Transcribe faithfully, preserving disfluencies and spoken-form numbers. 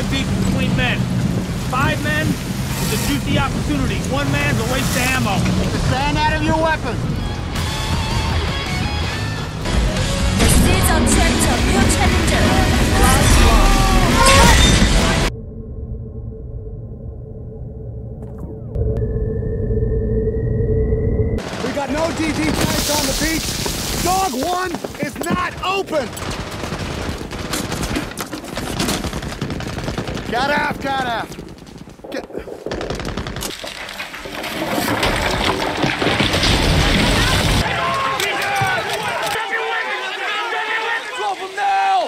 a beef between men. Five men is a juicy opportunity. One man's a waste of ammo. Stand out of your weapons. This is object of new challenger. We got no D D tanks on the beach. Dog one is not open. Got aft, got aft. Get... Drop him now!